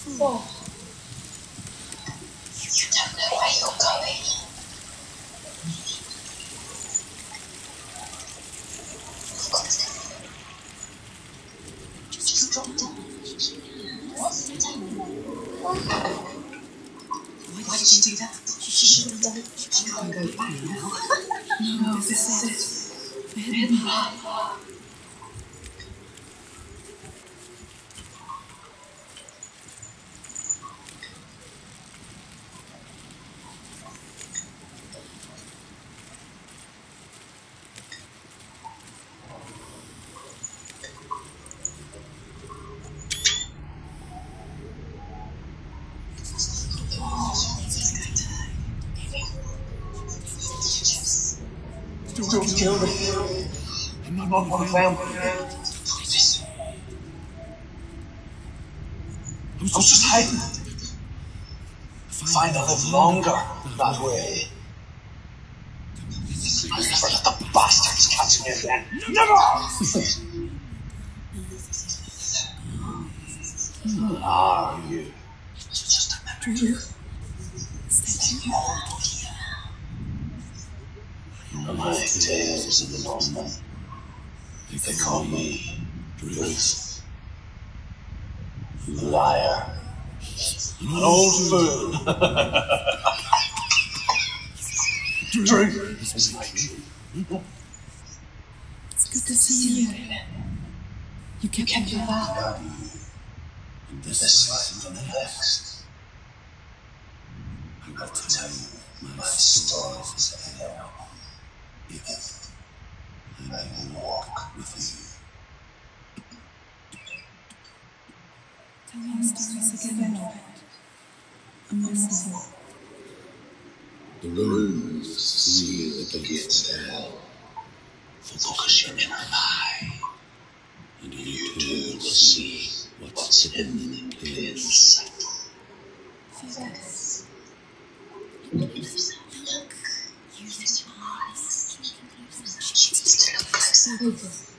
4. You don't know where you're going. Of course not. Just drop down. What's the time? Why did she do that? She should have done it. She can't go back now. No, this is it. Forbidden path. Don't kill me. I'm not one of them. I'm just hiding. Find I live longer that way. I'll never let the bastards catch me again. Never! Who are you? Just a memory. Stay home. My tales of the Northman. They call me Bruce. Liar. An old fool. Drink is like you. It's good to see you. You kept your vow. This life and the next. I will tell you my stories of hell. If I may walk with you. Tell me the stories again, Robert. I'm listening. The runes seal the gates to hell. Focus your inner eye, and you too will see what's hidden in plain sight. Focus. Look. Use your eyes. Choose to look closer.